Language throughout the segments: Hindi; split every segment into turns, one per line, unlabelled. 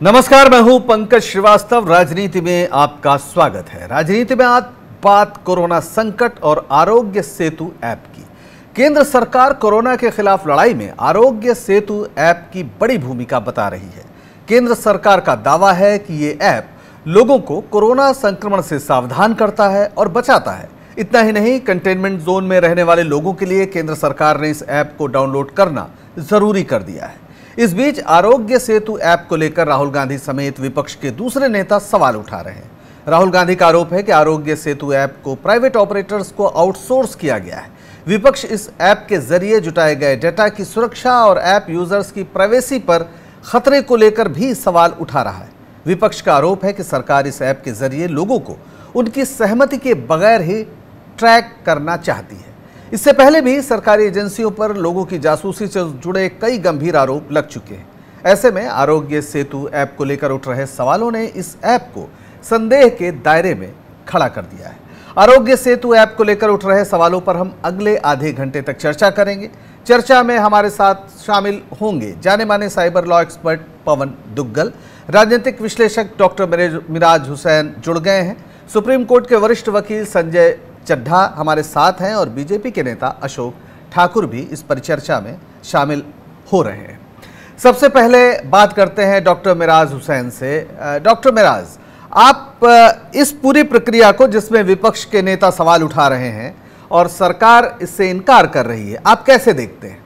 नमस्कार, मैं हूं पंकज श्रीवास्तव। राजनीति में आपका स्वागत है। राजनीति में आज बात कोरोना संकट और आरोग्य सेतु ऐप की। केंद्र सरकार कोरोना के खिलाफ लड़ाई में आरोग्य सेतु ऐप की बड़ी भूमिका बता रही है। केंद्र सरकार का दावा है कि ये ऐप लोगों को कोरोना संक्रमण से सावधान करता है और बचाता है। इतना ही नहीं, कंटेनमेंट जोन में रहने वाले लोगों के लिए केंद्र सरकार ने इस ऐप को डाउनलोड करना जरूरी कर दिया है। इस बीच आरोग्य सेतु ऐप को लेकर राहुल गांधी समेत विपक्ष के दूसरे नेता सवाल उठा रहे हैं। राहुल गांधी का आरोप है कि आरोग्य सेतु ऐप को प्राइवेट ऑपरेटर्स को आउटसोर्स किया गया है। विपक्ष इस ऐप के जरिए जुटाए गए डेटा की सुरक्षा और ऐप यूजर्स की प्राइवेसी पर खतरे को लेकर भी सवाल उठा रहा है। विपक्ष का आरोप है कि सरकार इस ऐप के जरिए लोगों को उनकी सहमति के बगैर ही ट्रैक करना चाहती है। इससे पहले भी सरकारी एजेंसियों पर लोगों की जासूसी से जुड़े कई गंभीर आरोप लग चुके हैं। ऐसे में आरोग्य सेतु ऐप को लेकर उठ रहे सवालों ने इस ऐप को संदेह के दायरे में खड़ा कर दिया है। आरोग्य सेतु ऐप को लेकर उठ रहे सवालों पर हम अगले आधे घंटे तक चर्चा करेंगे। चर्चा में हमारे साथ शामिल होंगे जाने माने cyber law expert Pavan Duggal, राजनीतिक विश्लेषक डॉक्टर मिराज हुसैन जुड़ गए हैं, सुप्रीम कोर्ट के वरिष्ठ वकील संजय चड्ढा हमारे साथ हैं और बीजेपी के नेता अशोक ठाकुर भी इस परिचर्चा में शामिल हो रहे हैं। सबसे पहले बात करते हैं डॉक्टर मिराज हुसैन से। डॉक्टर मिराज, आप इस पूरी प्रक्रिया को, जिसमें विपक्ष के नेता सवाल उठा रहे हैं और सरकार इससे इनकार कर रही है, आप कैसे देखते हैं?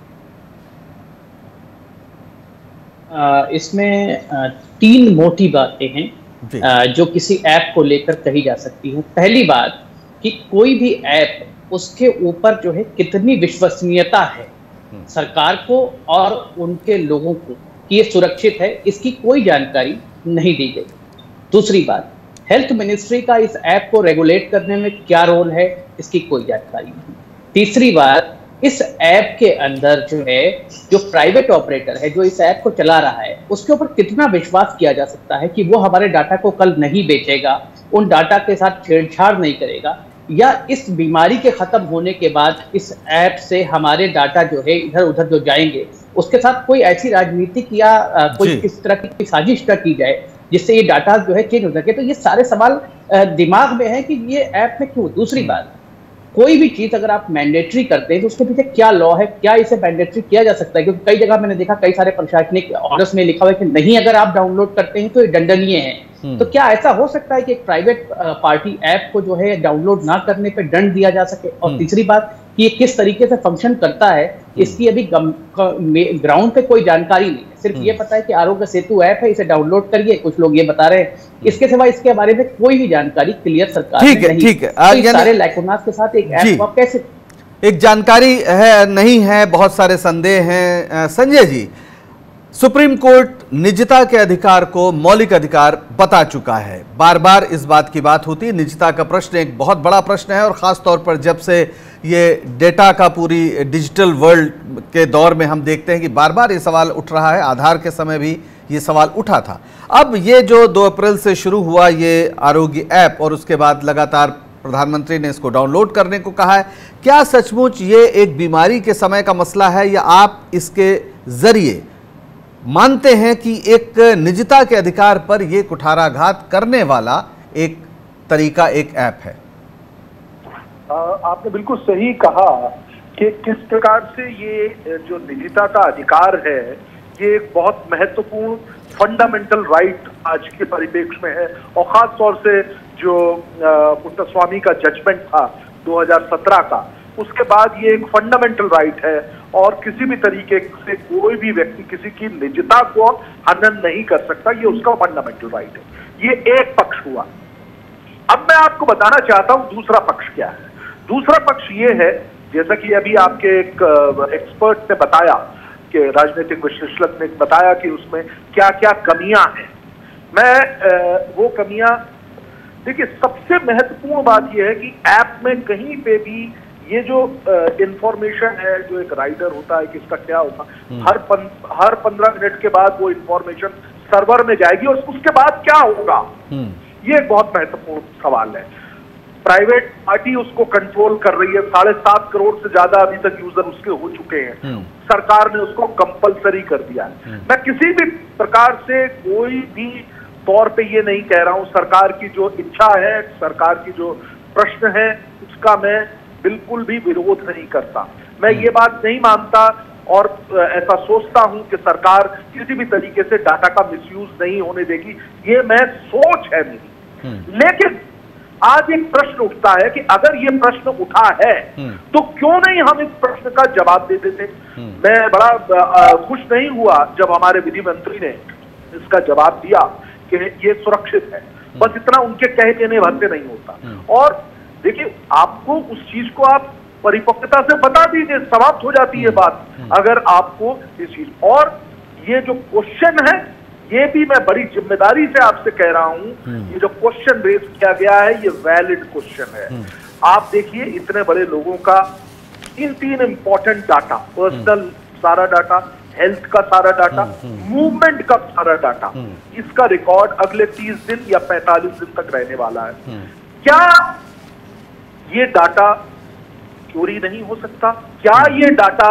इसमें तीन मोटी बातें हैं जो किसी ऐप को लेकर कही जा सकती है। पहली बात कि कोई भी ऐप, उसके ऊपर जो है कितनी विश्वसनीयता है सरकार को और उनके लोगों को कि ये सुरक्षित है, इसकी कोई जानकारी नहीं दी गई। दूसरी बात, हेल्थ मिनिस्ट्री का इस ऐप को रेगुलेट करने में क्या रोल है, इसकी कोई जानकारी नहीं। तीसरी बात, इस ऐप के अंदर जो है, जो प्राइवेट ऑपरेटर है जो इस ऐप को चला रहा है, उसके ऊपर कितना विश्वास किया जा सकता है कि वो हमारे डाटा को कल नहीं बेचेगा, उन डाटा के साथ छेड़छाड़ नहीं करेगा, या इस बीमारी के खत्म होने के बाद इस ऐप से हमारे डाटा जो है इधर उधर जो जाएंगे, उसके साथ कोई ऐसी राजनीतिक या कोई इस तरह की साजिश न की जाए जिससे ये डाटा जो है चेंज हो सके। तो ये सारे सवाल दिमाग में है कि ये ऐप में क्यों। दूसरी बात, कोई भी चीज अगर आप मैंडेटरी करते हैं तो उसके पीछे क्या लॉ है, क्या इसे मैंडेटरी किया जा सकता है? क्योंकि कई जगह मैंने देखा, कई सारे प्रशासनिक ऑर्डर्स में लिखा हुआ है कि नहीं, अगर आप डाउनलोड करते हैं तो ये दंडनीय है। तो क्या ऐसा हो सकता है कि एक प्राइवेट पार्टी ऐप को जो है डाउनलोड ना करने पे दंड दिया जा सके? और तीसरी बात कि ये किस तरीके से फंक्शन करता है, इसकी अभी ग्राउंड पे कोई जानकारी नहीं है। सिर्फ ये पता है कि आरोग्य सेतु ऐप है, इसे डाउनलोड करिए, कुछ लोग ये बता रहे हैं। इसके सिवा इसके बारे में कोई भी जानकारी क्लियर सरकार ने नहीं।
ठीक है,
तो सारे लैकुनास के साथ एक ऐप को आप कैसे,
एक जानकारी है नहीं है, बहुत सारे संदेह हैं। संजय जी, सुप्रीम कोर्ट निजता के अधिकार को मौलिक अधिकार बता चुका है। बार बार इस बात की बात होती है। निजता का प्रश्न एक बहुत बड़ा प्रश्न है और ख़ास तौर पर जब से ये डेटा का पूरी डिजिटल वर्ल्ड के दौर में हम देखते हैं कि बार बार ये सवाल उठ रहा है। आधार के समय भी ये सवाल उठा था। अब ये जो 2 अप्रैल से शुरू हुआ ये आरोग्य ऐप और उसके बाद लगातार प्रधानमंत्री ने इसको डाउनलोड करने को कहा है, क्या सचमुच ये एक बीमारी के समय का मसला है या आप इसके जरिए मानते हैं कि एक निजता के अधिकार पर यह कुठाराघात करने वाला एक तरीका, एक ऐप है?
आपने बिल्कुल सही कहा कि किस प्रकार से ये जो निजता का अधिकार है, ये एक बहुत महत्वपूर्ण फंडामेंटल राइट आज के परिप्रेक्ष्य में है। और खास तौर से जो पुट्टास्वामी का जजमेंट था 2017 का, उसके बाद ये एक फंडामेंटल राइट है और किसी भी तरीके से कोई भी व्यक्ति किसी की निजता को हनन नहीं कर सकता। ये उसका फंडामेंटल राइट है। ये एक पक्ष हुआ। अब मैं आपको बताना चाहता हूं दूसरा पक्ष क्या है। दूसरा पक्ष ये है, जैसा कि अभी आपके एक एक्सपर्ट ने बताया, कि राजनीतिक विश्लेषक ने बताया कि उसमें क्या क्या कमियां हैं। मैं वो कमियां, देखिए, सबसे महत्वपूर्ण बात यह है कि ऐप में कहीं पे भी ये जो इंफॉर्मेशन है, जो एक राइडर होता है कि इसका क्या होगा, हर 15 मिनट के बाद वो इंफॉर्मेशन सर्वर में जाएगी और उसके बाद क्या होगा, ये एक बहुत महत्वपूर्ण सवाल है। प्राइवेट पार्टी उसको कंट्रोल कर रही है, 7.5 करोड़ से ज्यादा अभी तक यूजर उसके हो चुके हैं, सरकार ने उसको कंपलसरी कर दिया है। मैं किसी भी प्रकार से कोई भी तौर पे ये नहीं कह रहा हूं, सरकार की जो इच्छा है, सरकार की जो प्रश्न है, उसका मैं बिल्कुल भी विरोध नहीं करता। मैं ये बात नहीं मानता और ऐसा सोचता हूं कि सरकार किसी भी तरीके से डाटा का मिसयूज नहीं होने देगी, ये मैं सोच है मेरी। लेकिन आज एक प्रश्न उठता है कि अगर ये प्रश्न उठा है तो क्यों नहीं हम इस प्रश्न का जवाब दे देते। मैं बड़ा खुश नहीं हुआ जब हमारे विधि मंत्री ने इसका जवाब दिया कि ये सुरक्षित है, बस इतना उनके कह देने भर से नहीं होता। और देखिए, आपको उस चीज को आप परिपक्वता से बता दीजिए, समाप्त हो जाती है बात। अगर आपको इस चीज, और ये जो क्वेश्चन है, ये भी मैं बड़ी जिम्मेदारी से आपसे कह रहा हूं, ये जो क्वेश्चन रेज किया गया है, ये वैलिड क्वेश्चन है। आप देखिए, इतने बड़े लोगों का तीन इंपॉर्टेंट डाटा, पर्सनल सारा डाटा, हेल्थ का सारा डाटा, मूवमेंट का सारा डाटा, इसका रिकॉर्ड अगले 30 दिन या 45 दिन तक रहने वाला है। क्या ये डाटा चोरी नहीं हो सकता? क्या ये डाटा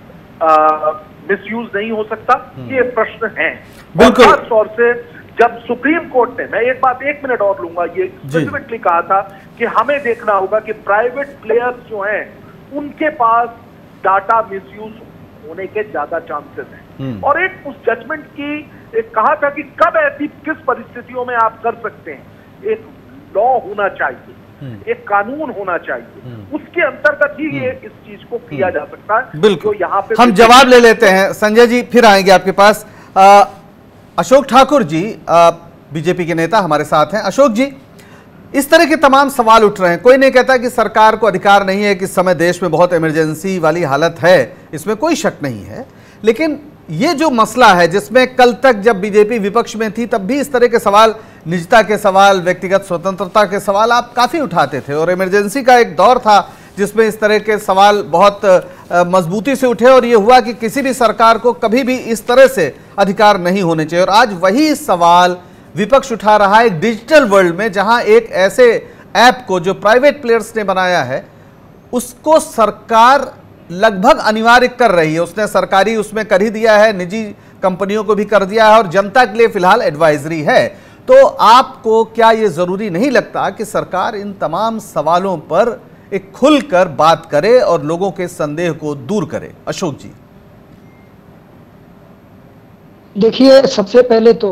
मिसयूज नहीं हो सकता? ये प्रश्न है।
बिल्कुल।
खास तौर से जब सुप्रीम कोर्ट ने, मैं एक बात 1 मिनट और लूंगा, ये स्पेसिफिकली कहा था कि हमें देखना होगा कि प्राइवेट प्लेयर्स जो हैं उनके पास डाटा मिसयूज होने के ज्यादा चांसेस हैं। और एक उस जजमेंट की एक कहा था कि कब ऐसी किस परिस्थितियों में आप कर सकते हैं, एक लॉ होना चाहिए, एक कानून होना चाहिए, उसके अंतर्गत ही ये इस चीज को किया जा सकता है।
बिल्कुल,
तो यहाँ पे
हम जवाब ले लेते हैं। संजय जी फिर आएंगे आपके पास। अशोक ठाकुर जी बीजेपी के नेता हमारे साथ हैं। अशोक जी, इस तरह के तमाम सवाल उठ रहे हैं। कोई नहीं कहता कि सरकार को अधिकार नहीं है कि इस समय देश में बहुत इमरजेंसी वाली हालत है, इसमें कोई शक नहीं है। लेकिन ये जो मसला है, जिसमें कल तक जब बीजेपी विपक्ष में थी तब भी इस तरह के सवाल, निजता के सवाल, व्यक्तिगत स्वतंत्रता के सवाल आप काफ़ी उठाते थे, और इमरजेंसी का एक दौर था जिसमें इस तरह के सवाल बहुत मजबूती से उठे, और ये हुआ कि किसी भी सरकार को कभी भी इस तरह से अधिकार नहीं होने चाहिए। और आज वही सवाल विपक्ष उठा रहा है एक डिजिटल वर्ल्ड में, जहां एक ऐसे ऐप को जो प्राइवेट प्लेयर्स ने बनाया है उसको सरकार लगभग अनिवार्य कर रही है। उसने सरकारी उसमें कर ही दिया है, निजी कंपनियों को भी कर दिया है, और जनता के लिए फिलहाल एडवाइजरी है। तो आपको क्या ये जरूरी नहीं लगता कि सरकार इन तमाम सवालों पर एक खुलकर बात करे और लोगों के संदेह को दूर करे? अशोक जी
देखिए, सबसे पहले तो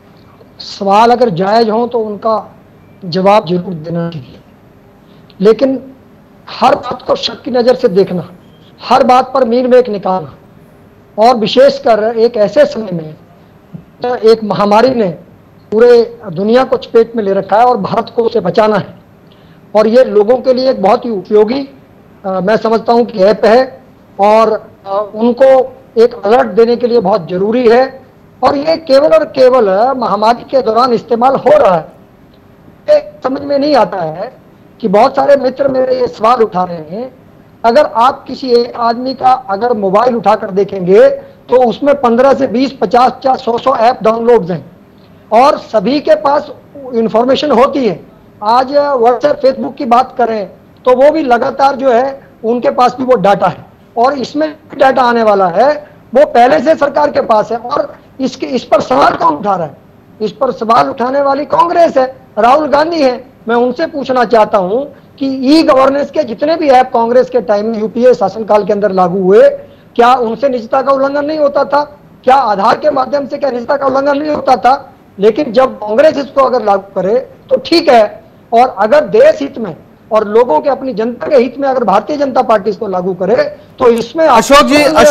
सवाल अगर जायज हो तो उनका जवाब जरूर देना चाहिए, लेकिन हर बात को शक की नज़र से देखना, हर बात पर मीन मेख निकालना, और विशेषकर एक ऐसे समय में एक महामारी ने पूरे दुनिया को चपेट में ले रखा है और भारत को उसे बचाना है, और ये लोगों के लिए एक बहुत ही उपयोगी मैं समझता हूँ कि ऐप है, और उनको एक अलर्ट देने के लिए बहुत ज़रूरी है, और ये केवल और केवल महामारी के दौरान इस्तेमाल हो रहा है। ये समझ में नहीं आता है कि बहुत सारे मित्र मेरे ये सवाल उठा रहे हैं, अगर आप किसी एक आदमी का अगर मोबाइल उठाकर देखेंगे तो उसमें 15 से 20, 50, 100 ऐप डाउनलोड्स हैं, और सभी के पास इंफॉर्मेशन होती है। आज व्हाट्सएप, फेसबुक की बात करें तो वो भी लगातार जो है उनके पास भी वो डाटा है, और इसमें डाटा आने वाला है वो पहले से सरकार के पास है। और इस पर सवाल कौन उठा रहा है? इस पर सवाल उठाने वाली कांग्रेस है, राहुल गांधी है। मैं उनसे पूछना चाहता हूं कि ई गवर्नेंस के जितने भी ऐप कांग्रेस के टाइम में यूपीए शासनकाल के अंदर लागू हुए, क्या उनसे निजता का उल्लंघन नहीं होता था? क्या आधार के माध्यम से क्या निजता का उल्लंघन नहीं होता था? लेकिन जब कांग्रेस इसको अगर लागू करे तो ठीक है, और अगर देश हित में और लोगों के, अपनी जनता के हित में अगर भारतीय जनता पार्टी इसको लागू करे तो इसमें
अशोक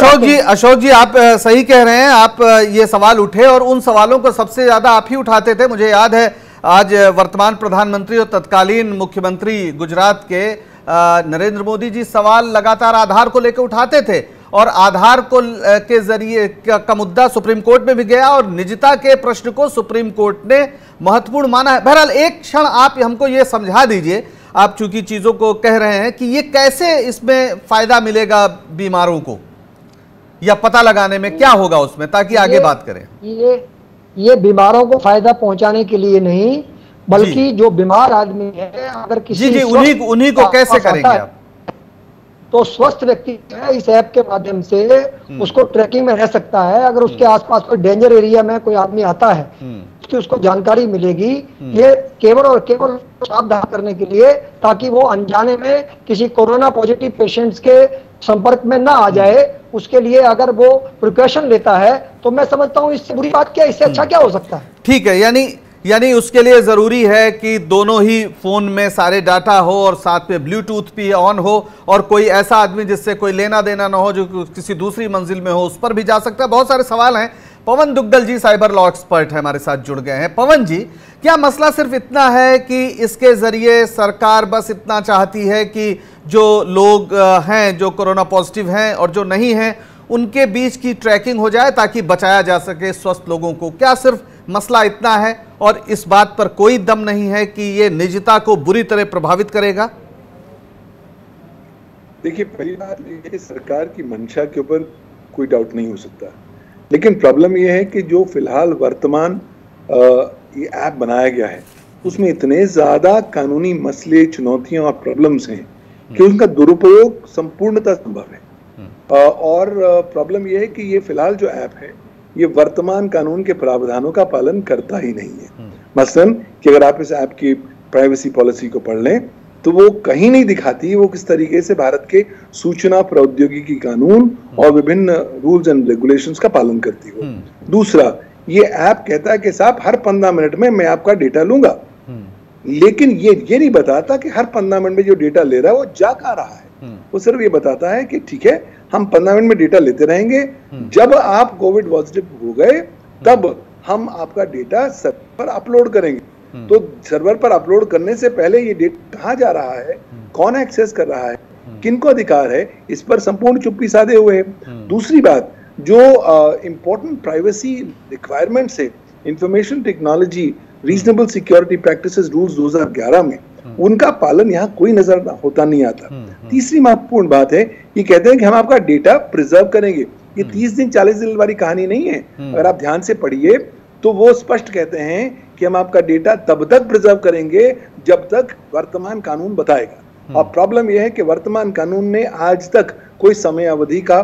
जी आप सही कह रहे हैं। आप ये सवाल उठे और उन सवालों को सबसे ज्यादा आप ही उठाते थे। मुझे याद है आज वर्तमान प्रधानमंत्री और तत्कालीन मुख्यमंत्री गुजरात के नरेंद्र मोदी जी सवाल लगातार आधार को लेकर उठाते थे, और आधार को के जरिए का मुद्दा सुप्रीम कोर्ट में भी गया, और निजता के प्रश्न को सुप्रीम कोर्ट ने महत्वपूर्ण माना है। बहरहाल एक क्षण आप हमको ये समझा दीजिए, आप चूंकि चीजों को कह रहे हैं, कि ये कैसे इसमें फायदा मिलेगा बीमारों को, या पता लगाने में क्या होगा उसमें, ताकि आगे बात करें।
ये बीमारों को फायदा पहुंचाने के लिए नहीं, बल्कि जो बीमार आदमी है अगर किसी
जी उन्हीं को कैसे करेंगे आप?
तो स्वस्थ व्यक्ति है इस ऐप के माध्यम से उसको ट्रैकिंग में रह सकता है। अगर उसके आसपास कोई डेंजर एरिया में कोई आदमी आता है उसको जानकारी मिलेगी। ये केवल और केवल सावधान करने के लिए, ताकि वो अनजाने में किसी कोरोना पॉजिटिव पेशेंट्स के संपर्क में ना आ जाए, उसके लिए अगर वो प्रिकॉशन लेता है तो मैं समझता हूँ इससे बुरी बात क्या, इससे अच्छा क्या हो सकता है।
ठीक है, यानी उसके लिए जरूरी है कि दोनों ही फोन में सारे डाटा हो और साथ में ब्लूटूथ भी ऑन हो, और कोई ऐसा आदमी जिससे कोई लेना देना ना हो, जो किसी दूसरी मंजिल में हो, उस पर भी जा सकता है। बहुत सारे सवाल हैं। Pavan Duggal ji cyber law expert है, हमारे साथ जुड़ गए हैं। पवन जी, क्या मसला सिर्फ इतना है कि इसके जरिए सरकार बस इतना चाहती है कि जो लोग हैं जो कोरोना पॉजिटिव हैं और जो नहीं हैं उनके बीच की ट्रैकिंग हो जाए ताकि बचाया जा सके स्वस्थ लोगों को? क्या सिर्फ मसला इतना है और इस बात पर कोई दम नहीं है कि ये निजता को बुरी तरह प्रभावित करेगा?
देखिए, पहली बात ये सरकार की मंशा के ऊपर कोई डाउट नहीं हो सकता, लेकिन प्रॉब्लम ये है कि जो फिलहाल वर्तमान ये ऐप बनाया गया है उसमें इतने ज्यादा कानूनी मसले, चुनौतियां और प्रॉब्लम्स हैं कि उनका दुरुपयोग संपूर्णतः संभव है। और प्रॉब्लम ये है कि ये फिलहाल जो ऐप है ये वर्तमान कानून के प्रावधानों का पालन करता ही नहीं है। मसलन कि अगर आप इस ऐप की प्राइवेसी पॉलिसी को पढ़ लें तो वो कहीं नहीं दिखाती वो किस तरीके से भारत के सूचना प्रौद्योगिकी कानून और विभिन्न रूल्स एंड रेगुलेशंस का पालन करती हो। दूसरा, ये ऐप कहता है कि साहब हर 15 मिनट में मैं आपका डेटा लूंगा, लेकिन ये नहीं बताता कि हर 15 मिनट में जो डेटा ले रहा है वो जा कहाँ रहा है। वो सिर्फ ये बताता है कि ठीक है, हम 15 मिनट में डेटा लेते रहेंगे, जब आप कोविड पॉजिटिव हो गए तब हम आपका डेटा सर्वर पर अपलोड करेंगे। तो सर्वर पर अपलोड करने से पहले ये डेटा कहाँ जा रहा है, कौन एक्सेस कर रहा है, किनको अधिकार है, इस पर संपूर्ण चुप्पी साधे हुए हैं। दूसरी बात, जो इंपॉर्टेंट प्राइवेसी रिक्वायरमेंट्स है, information technology reasonable security practices rules 2011 में, उनका पालन यहाँ कोई नजर होता नहीं आता। तीसरी महत्वपूर्ण बात है, ये कहते हैं कि हम आपका डेटा प्रिजर्व करेंगे। ये 30 दिन 40 दिन वाली कहानी नहीं है। अगर आप ध्यान से पढ़िए तो वो स्पष्ट कहते हैं कि हम आपका डेटा तब तक प्रिजर्व करेंगे जब तक वर्तमान कानून बताएगा। और प्रॉब्लम यह है कि वर्तमान कानून ने आज तक कोई समय अवधि का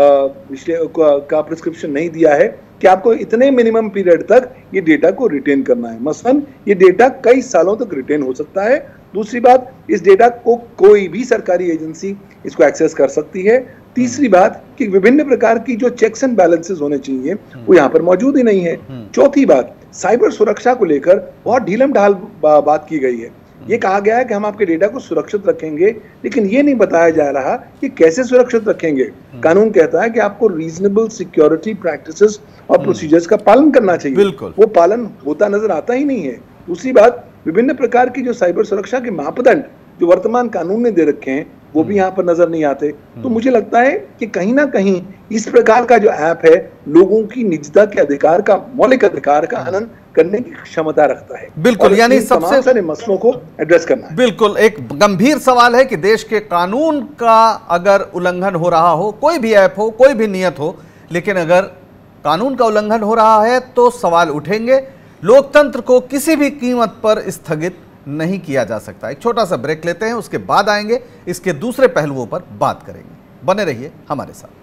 प्रिस्क्रिप्शन नहीं दिया है कि आपको इतने मिनिमम पीरियड तक ये डेटा को रिटेन करना है। मसलन ये डेटा कई सालों तक रिटेन हो सकता है। दूसरी बात, इस डेटा को कोई भी सरकारी एजेंसी इसको एक्सेस कर सकती है। तीसरी बात कि विभिन्न प्रकार की जो चेक्स एंड बैलेंसेस होने चाहिए वो यहाँ पर मौजूद ही नहीं है। चौथी बात, साइबर सुरक्षा को लेकर बहुत ढीलम ढाल बात की गई है। ये कहा गया है कि हम आपके डेटा को सुरक्षित रखेंगे, लेकिन ये नहीं बताया जा रहा कि कैसे सुरक्षित रखेंगे। कानून कहता है कि आपको रीजनेबल सिक्योरिटी प्रैक्टिसेस और प्रोसीजर्स का पालन करना चाहिए, बिल्कुल वो पालन होता नजर आता ही नहीं है। दूसरी बात, विभिन्न प्रकार की जो साइबर सुरक्षा के मापदंड जो वर्तमान कानून ने दे रखे हैं वो भी यहाँ पर नजर नहीं आते। तो मुझे लगता है कि कहीं ना कहीं इस प्रकार का जो ऐप है लोगों की निजता के अधिकार का, मौलिक अधिकार का हनन करने की क्षमता रखता है।
बिल्कुल, यानी सबसे
सारे मसलों को एड्रेस करना है।
बिल्कुल, एक गंभीर सवाल है कि देश के कानून का अगर उल्लंघन हो रहा हो, कोई भी ऐप हो, कोई भी नियत हो, लेकिन अगर कानून का उल्लंघन हो रहा है तो सवाल उठेंगे। लोकतंत्र को किसी भी कीमत पर स्थगित नहीं किया जा सकता। एक छोटा सा ब्रेक लेते हैं, उसके बाद आएंगे, इसके दूसरे पहलुओं पर बात करेंगे। बने रहिए हमारे साथ।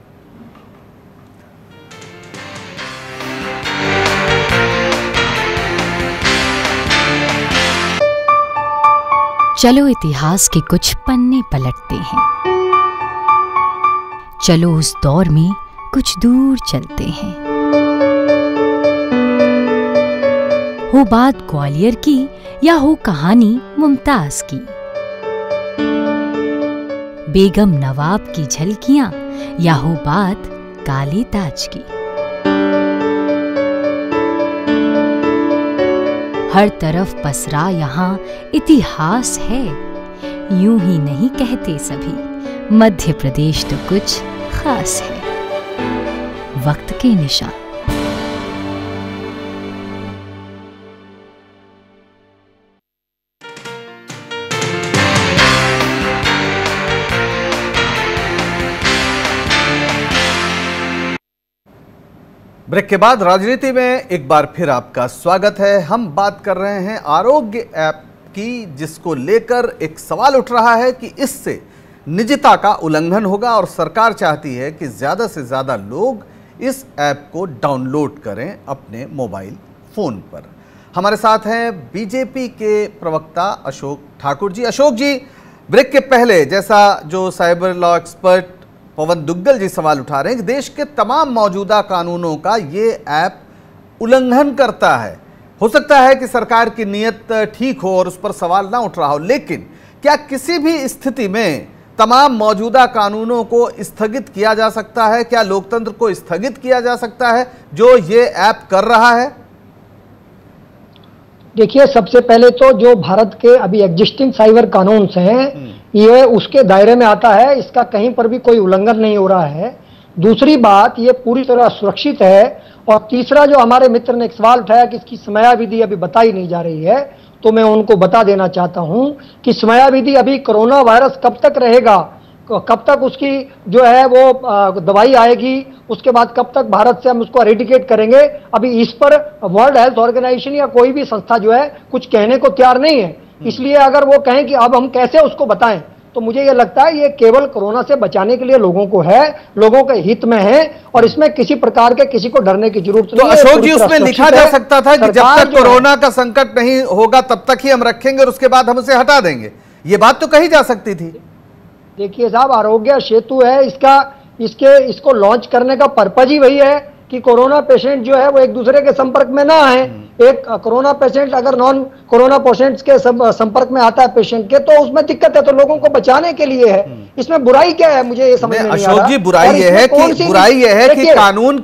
चलो इतिहास के कुछ पन्ने पलटते हैं, चलो उस दौर में कुछ दूर चलते हैं। हो बात ग्वालियर की या हो कहानी मुमताज की, बेगम नवाब की झलकियां या हो बात काले ताज की, हर तरफ पसरा यहाँ इतिहास है। यूं ही नहीं कहते सभी, मध्य प्रदेश तो कुछ खास है। वक्त के निशान।
ब्रेक के बाद राजनीति में एक बार फिर आपका स्वागत है। हम बात कर रहे हैं आरोग्य ऐप की, जिसको लेकर एक सवाल उठ रहा है कि इससे निजता का उल्लंघन होगा और सरकार चाहती है कि ज़्यादा से ज़्यादा लोग इस ऐप को डाउनलोड करें अपने मोबाइल फ़ोन पर। हमारे साथ हैं बीजेपी के प्रवक्ता अशोक ठाकुर जी। अशोक जी, ब्रेक के पहले जैसा जो cyber law expert Pavan Duggal ji सवाल उठा रहे हैं कि देश के तमाम मौजूदा कानूनों का ये ऐप उल्लंघन करता है। हो सकता है कि सरकार की नीयत ठीक हो और उस पर सवाल ना उठ रहा हो, लेकिन क्या किसी भी स्थिति में तमाम मौजूदा कानूनों को स्थगित किया जा सकता है? क्या लोकतंत्र को स्थगित किया जा सकता है जो ये ऐप कर रहा है?
देखिए, सबसे पहले तो जो भारत के अभी एग्जिस्टिंग साइबर कानून हैं ये उसके दायरे में आता है, इसका कहीं पर भी कोई उल्लंघन नहीं हो रहा है। दूसरी बात, ये पूरी तरह सुरक्षित है। और तीसरा, जो हमारे मित्र ने एक सवाल उठाया कि इसकी समयावधि अभी बताई नहीं जा रही है, तो मैं उनको बता देना चाहता हूं कि समयावधि अभी कोरोना वायरस कब तक रहेगा, कब तक उसकी जो है वो दवाई आएगी, उसके बाद कब तक भारत से हम उसको एरेडिकेट करेंगे, अभी इस पर वर्ल्ड हेल्थ ऑर्गेनाइजेशन या कोई भी संस्था जो है कुछ कहने को तैयार नहीं है। इसलिए अगर वो कहें कि अब हम कैसे उसको बताएं, तो मुझे ये लगता है ये केवल कोरोना से बचाने के लिए लोगों को है, लोगों के हित में है, और इसमें किसी प्रकार के किसी को डरने की जरूरत नहीं है।
तो अशोक जी, उसमें लिखा जा सकता था कि जब तक कोरोना का संकट नहीं होगा तब तक ही हम रखेंगे और उसके बाद हम उसे हटा देंगे, ये बात तो कही जा सकती थी।
देखिए साहब, आरोग्य सेतु है, इसको लॉन्च करने का पर्पज ही वही है कि कोरोना पेशेंट जो है वो एक दूसरे के संपर्क में ना आए। एक कोरोना पेशेंट अगर नॉन कोरोना पेशेंट्स के संपर्क में आता है पेशेंट के, तो उसमें दिक्कत है, तो लोगों को बचाने के लिए है। इसमें बुराई क्या है, मुझे ये समझ में नहीं आ रहा।
अशोक जी, बुराई ये है कि कानून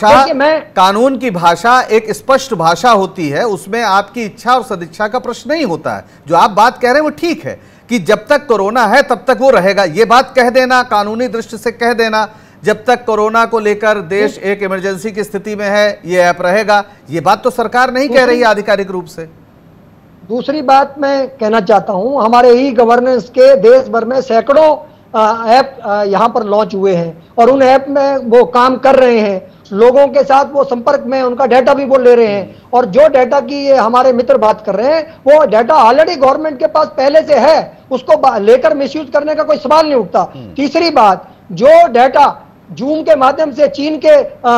की भाषा एक स्पष्ट भाषा होती है, उसमें आपकी इच्छा और सदिच्छा का प्रश्न नहीं होता है। जो आप बात कह रहे हैं वो ठीक है कि जब तक कोरोना है तब तक वो रहेगा, ये बात कह देना, कानूनी दृष्टि से कह देना, जब तक कोरोना को लेकर देश एक इमरजेंसी की स्थिति में है ये ऐप रहेगा, ये बात तो सरकार नहीं कह रही है आधिकारिक रूप से।
दूसरी बात मैं कहना चाहता हूं, हमारे ई गवर्नेंस के देश भर में सैकड़ों ऐप यहां पर लॉन्च हुए हैं और उन ऐप में वो काम कर रहे हैं, लोगों के साथ वो संपर्क में, उनका डाटा भी वो ले रहे हैं। और जो डाटा की ये हमारे मित्र बात कर रहे हैं, वो डाटा ऑलरेडी गवर्नमेंट के पास पहले से है, उसको लेकर मिसयूज करने का कोई सवाल नहीं उठता। तीसरी बात, जो डाटा जूम के माध्यम से चीन के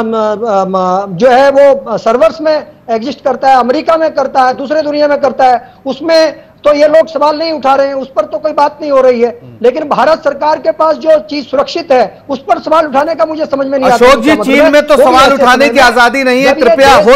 जो है वो सर्वर्स में एग्जिस्ट करता है, अमेरिका में करता है, दूसरे दुनिया में करता है, उसमें तो ये लोग सवाल नहीं उठा रहे हैं, उस पर तो कोई बात नहीं हो रही है। लेकिन भारत सरकार के पास जो चीज सुरक्षित है उस पर सवाल उठाने का मुझे समझ में नहीं आता।
अशोक जी, चीन में तो सवाल उठाने की आजादी नहीं है। कृपया हो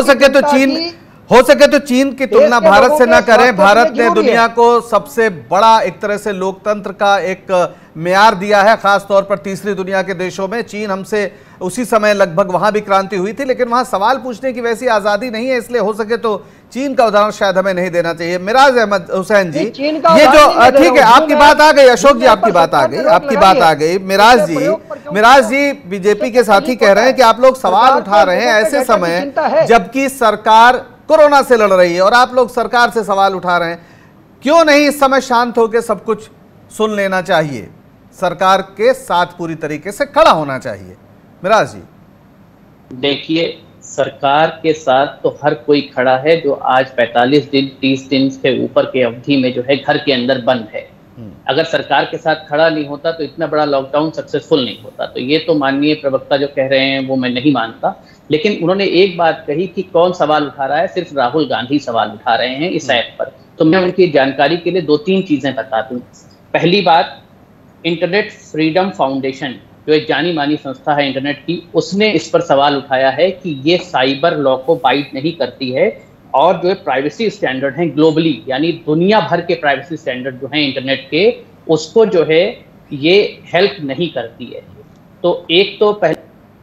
सके तो चीन की तुलना भारत से ना करें। भारत ने दुनिया को सबसे बड़ा एक तरह से लोकतंत्र का एक मेयार दिया है, खास तौर पर तीसरी दुनिया के देशों में। चीन हमसे उसी समय लगभग वहां भी क्रांति हुई थी, लेकिन वहां सवाल पूछने की वैसी आजादी नहीं है, इसलिए हो सके तो चीन का उदाहरण शायद हमें नहीं देना चाहिए। मिराज अहमद हुसैन जी, ये जो ठीक है, आपकी बात आ गई अशोक जी, आपकी बात आ गई। मिराज जी बीजेपी के साथी कह रहे हैं कि आप लोग सवाल उठा रहे हैं ऐसे समय जबकि सरकार कोरोना से लड़ रही है और आप लोग सरकार से सवाल उठा रहे हैं। क्यों नहीं इस समय शांत होकर सब कुछ सुन लेना चाहिए? सरकार के साथ पूरी तरीके से खड़ा होना चाहिए। मिराज जी,
देखिए, सरकार के साथ तो हर कोई खड़ा है जो आज 45 दिन 30 दिन के ऊपर के अवधि में जो है घर के अंदर बंद है। अगर सरकार के साथ खड़ा नहीं होता तो इतना बड़ा लॉकडाउन सक्सेसफुल नहीं होता। तो ये तो माननीय प्रवक्ता जो कह रहे हैं वो मैं नहीं मानता। लेकिन उन्होंने एक बात कही कि कौन सवाल उठा रहा है, सिर्फ राहुल गांधी सवाल उठा रहे हैं इस ऐप पर। तो मैं उनकी जानकारी के लिए 2-3 चीजें बता दूं। पहली बात, इंटरनेट फ्रीडम फाउंडेशन जो एक जानी मानी संस्था है इंटरनेट की, उसने इस पर सवाल उठाया है कि ये साइबर लॉ को बाइट नहीं करती है और जो प्राइवेसी स्टैंडर्ड हैं ग्लोबली, यानी दुनिया भर के प्राइवेसी स्टैंडर्ड जो हैं इंटरनेट के, उसको जो है ये हेल्प नहीं करती है। तो एक तो पहले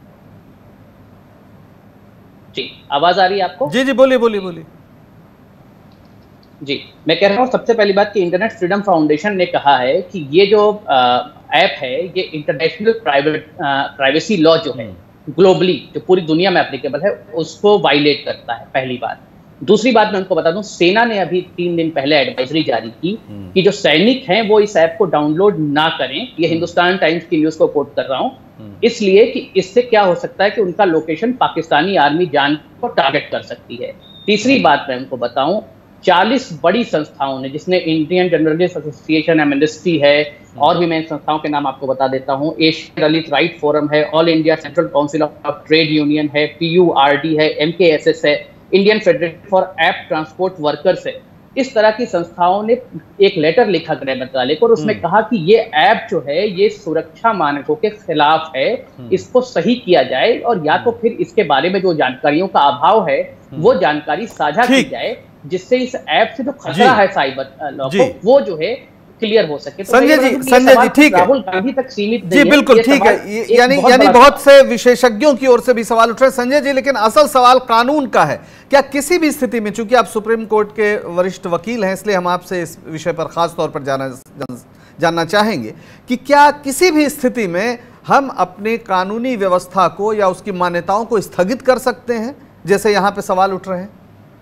जी, आवाज आ रही है आपको?
जी बोलिए।
जी, मैं कह रहा हूँ सबसे पहली बात कि इंटरनेट फ्रीडम फाउंडेशन ने कहा है कि ये जो ऐप है ये इंटरनेशनल प्राइवेसी लॉ जो है ग्लोबली, जो पूरी दुनिया में एप्लीकेबल है, उसको वायलेट करता है, पहली बात। दूसरी बात मैं उनको बता दूं, सेना ने अभी 3 दिन पहले एडवाइजरी जारी की कि जो सैनिक हैं वो इस ऐप को डाउनलोड ना करें। ये हिंदुस्तान टाइम्स की न्यूज को कोट कर रहा हूं, इसलिए कि इससे क्या हो सकता है कि उनका लोकेशन पाकिस्तानी आर्मी जान को टारगेट कर सकती है। तीसरी बात मैं उनको बताऊं, 40 बड़ी संस्थाओं ने, जिसने इंडियन जर्नलिस्ट एसोसिएशन, एमनेस्टी है, और भी मैं इन संस्थाओं के नाम आपको बता देता हूं, एशियन दलित राइट फोरम है, all India central council of trade union है, PURD है, MKSS है, Indian federation for app transport workers है, इस तरह की संस्थाओं ने एक लेटर लिखा गृह मंत्रालय को और उसमें कहा कि ये ऐप जो है ये सुरक्षा मानकों के खिलाफ है, इसको सही किया जाए और या तो फिर इसके बारे में जो जानकारियों का अभाव है वो जानकारी साझा की जाए, जिससे इस ऐप से जो खतरा है साइबर लॉ को वो जो है क्लियर हो सके।
संजय जी ठीक है,
राहुल गांधी तक सीमित
जी बिल्कुल ठीक है, यानी बहुत से विशेषज्ञों की ओर से भी सवाल उठ रहे हैं संजय जी, लेकिन असल सवाल कानून का है। क्या किसी भी स्थिति में, चूंकि आप सुप्रीम कोर्ट के वरिष्ठ वकील हैं, इसलिए हम आपसे इस विषय पर खास तौर पर जानना चाहेंगे कि क्या किसी भी स्थिति में हम अपनी कानूनी व्यवस्था को या उसकी मान्यताओं को स्थगित कर सकते हैं, जैसे यहाँ पे सवाल उठ रहे हैं?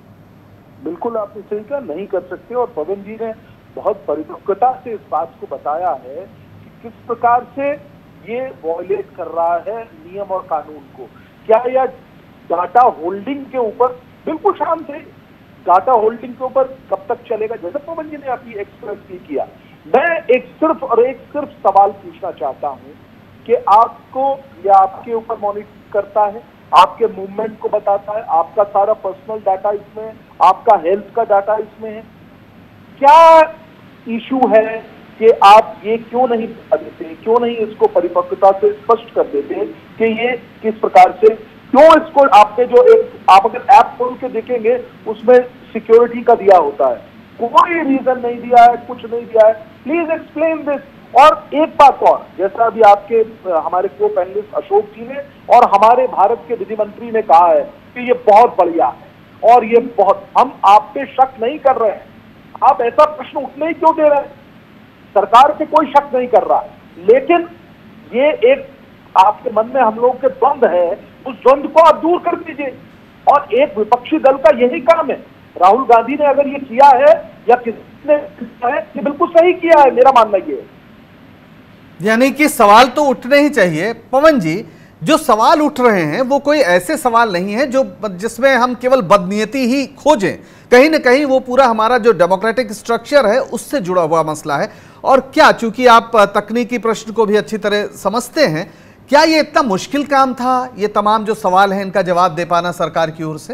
बिल्कुल आपने सही कहा, नहीं कर सकते। और पवन जी ने बहुत परिपक्वता से इस बात को बताया है कि किस प्रकार से ये वॉयलेट कर रहा है नियम और कानून को। क्या यह डाटा होल्डिंग के ऊपर, बिल्कुल शांत है, डाटा होल्डिंग के ऊपर कब तक चलेगा, जैसे पवन जी ने अभी एक्सप्रेस किया। मैं एक सिर्फ सवाल पूछना चाहता हूं कि आपको या आपके ऊपर मॉनिटर करता है, आपके मूवमेंट को बताता है, आपका सारा पर्सनल डाटा इसमें है, आपका हेल्थ का डाटा इसमें है, क्या इशू है कि आप ये क्यों नहीं बता देते, क्यों नहीं इसको परिपक्वता से स्पष्ट कर देते कि ये किस प्रकार से, क्यों इसको आपने जो आप अगर ऐप खोल के देखेंगे उसमें सिक्योरिटी का दिया होता है, कोई रीजन नहीं दिया है, कुछ नहीं दिया है। Please explain this. और एक बात और, जैसा अभी आपके हमारे को पैनलिस्ट अशोक जी ने और हमारे भारत के विधि मंत्री ने कहा है कि ये बहुत बढ़िया है और ये बहुत, हम आप पे शक नहीं कर रहे हैं, आप ऐसा प्रश्न उठने ही क्यों दे रहे हैं? सरकार पे कोई शक नहीं कर रहा, लेकिन ये एक आपके मन में हम लोग के द्वंद है, उस द्वंद को आप दूर कर दीजिए। और एक विपक्षी दल का यही काम है। राहुल गांधी ने अगर ये किया है या किसने किया है, ये बिल्कुल सही किया है, मेरा मानना ये है।
यानी कि सवाल तो उठने ही चाहिए। पवन जी, जो सवाल उठ रहे हैं वो कोई ऐसे सवाल नहीं है जो जिसमें हम केवल बदनीयती ही खोजें, कहीं ना कहीं वो पूरा हमारा जो डेमोक्रेटिक स्ट्रक्चर है उससे जुड़ा हुआ मसला है। और क्या, चूंकि आप तकनीकी प्रश्न को भी अच्छी तरह समझते हैं, क्या ये इतना मुश्किल काम था, ये तमाम जो सवाल हैं इनका जवाब दे पाना सरकार की ओर से?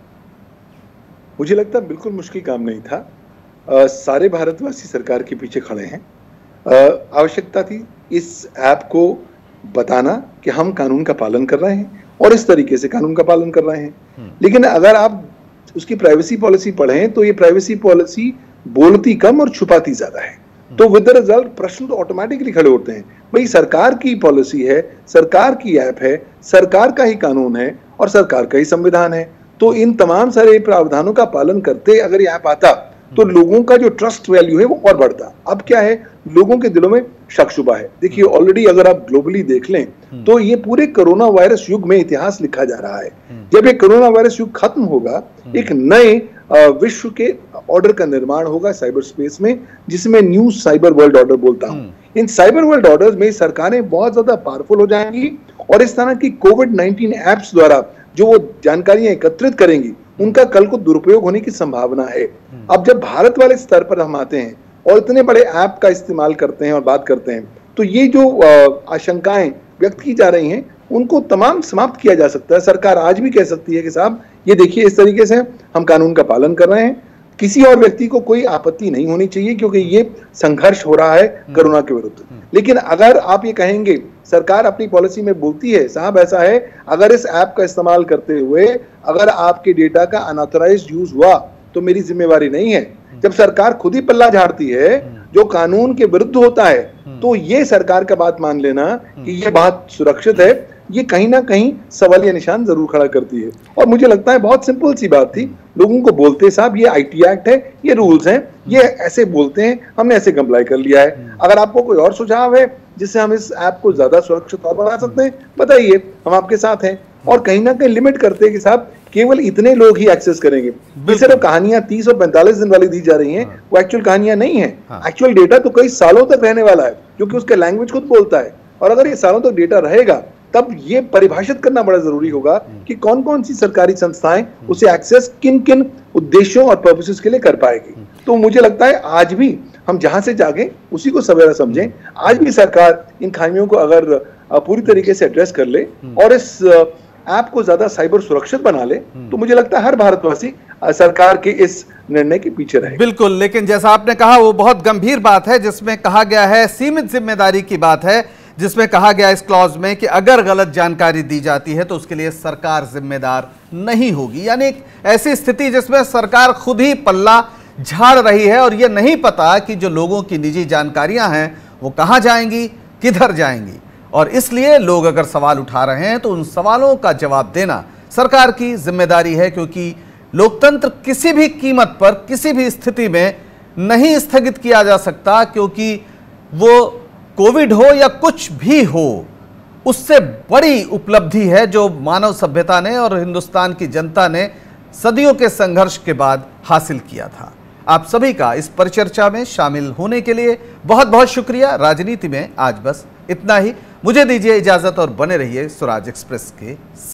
मुझे लगता है बिल्कुल मुश्किल काम नहीं था। सारे भारतवासी सरकार के पीछे खड़े हैं। आवश्यकता थी इस ऐप को बताना कि हम कानून का पालन कर रहे हैं और इस तरीके से कानून का पालन कर रहे हैं। लेकिन अगर आप उसकी प्राइवेसी पॉलिसी पढ़ें तो ये प्राइवेसी पॉलिसी बोलती कम और छुपाती ज्यादा है। तो विद द रिजल्ट प्रश्न तो ऑटोमेटिकली खड़े होते हैं, भाई सरकार की पॉलिसी है, सरकार की ऐप है, सरकार का ही कानून है और सरकार का ही संविधान है, तो इन तमाम सारे प्रावधानों का पालन करते अगर ये ऐप आता तो लोगों का जो ट्रस्ट वैल्यू है वो और बढ़ता। अब क्या है, लोगों के दिलों में शक शुबा है। देखिए ऑलरेडी अगर आप ग्लोबली देख लें तो ये पूरे कोरोना वायरस युग में इतिहास लिखा जा रहा है। जब ये कोरोना वायरस युग खत्म होगा, एक नए विश्व के ऑर्डर का निर्माण होगा साइबर स्पेस में, जिसमें न्यू साइबर वर्ल्ड ऑर्डर बोलता हूं। इन साइबर वर्ल्ड ऑर्डर में सरकारें बहुत ज्यादा पावरफुल हो जाएंगी और इस तरह की कोविड-19 एप्स द्वारा जो वो जानकारियां एकत्रित करेंगी उनका कल को दुरुपयोग होने की संभावना है। अब जब भारत वाले स्तर पर हम आते हैं और इतने बड़े ऐप का इस्तेमाल करते हैं और बात करते हैं, तो ये जो आशंकाएं व्यक्त की जा रही हैं उनको तमाम समाप्त किया जा सकता है। सरकार आज भी कह सकती है कि साहब ये देखिए इस तरीके से हम कानून का पालन कर रहे हैं, किसी और व्यक्ति को कोई आपत्ति नहीं होनी चाहिए क्योंकि ये संघर्ष हो रहा है कोरोना के विरुद्ध। लेकिन अगर आप ये कहेंगे, सरकार अपनी पॉलिसी में बोलती है साहब ऐसा है, अगर इस ऐप का इस्तेमाल करते हुए अगर आपके डेटा का अनऑथराइज्ड यूज हुआ तो मेरी जिम्मेवारी नहीं है। जब सरकार खुद ही पल्ला झाड़ती है जो कानून के विरुद्ध होता है, तो ये सरकार का बात मान लेना कि ये बात सुरक्षित है, ये कहीं ना कहीं सवालिया निशान जरूर खड़ा करती है। और मुझे लगता है बहुत सिंपल सी बात थी, लोगों को बोलते साहब ये आईटी एक्ट है, ये रूल्स हैं, ये ऐसे बोलते हैं, हमने ऐसे कंप्लाई कर लिया है। अगर आपको कोई और सुझाव है जिससे हम इस ऐप को ज्यादा सुरक्षित और बना सकते हैं, बताइए, हम आपके साथ हैं। और कहीं ना कहीं लिमिट करते हैं कि साहब केवल इतने लोग ही एक्सेस करेंगे। सिर्फ कहानियां 30 और 45 दिन वाली दी जा रही हैं, वो एक्चुअल कहानियां नहीं है। एक्चुअल डेटा तो कई सालों तक रहने वाला है, क्योंकि उसका लैंग्वेज खुद बोलता है। और अगर ये सालों तक डेटा रहेगा, तब ये परिभाषित करना बड़ा जरूरी होगा कि कौन कौन सी सरकारी संस्थाएं उसे एक्सेस किन किन उद्देश्यों और पर्पसेस के लिए कर पाएगी। तो मुझे लगता है आज भी हम जहां से जागे उसी को सवेरा समझें। आज भी सरकार इन खामियों को अगर पूरी तरीके से एड्रेस कर ले और इस ऐप को ज्यादा साइबर सुरक्षित बना ले, तो मुझे लगता है हर भारतवासी सरकार के इस निर्णय के पीछे रहेगा।
बिल्कुल, लेकिन जैसा आपने कहा वो बहुत गंभीर बात है, जिसमें कहा गया है सीमित जिम्मेदारी की बात है, जिसमें कहा गया इस क्लॉज में कि अगर गलत जानकारी दी जाती है तो उसके लिए सरकार जिम्मेदार नहीं होगी। यानी एक ऐसी स्थिति जिसमें सरकार खुद ही पल्ला झाड़ रही है और यह नहीं पता कि जो लोगों की निजी जानकारियां हैं वो कहां जाएंगी, किधर जाएंगी। और इसलिए लोग अगर सवाल उठा रहे हैं तो उन सवालों का जवाब देना सरकार की जिम्मेदारी है, क्योंकि लोकतंत्र किसी भी कीमत पर किसी भी स्थिति में नहीं स्थगित किया जा सकता, क्योंकि वो कोविड हो या कुछ भी हो, उससे बड़ी उपलब्धि है जो मानव सभ्यता ने और हिंदुस्तान की जनता ने सदियों के संघर्ष के बाद हासिल किया था। आप सभी का इस परिचर्चा में शामिल होने के लिए बहुत बहुत शुक्रिया। राजनीति में आज बस इतना ही। मुझे दीजिए इजाजत और बने रहिए स्वराज एक्सप्रेस के।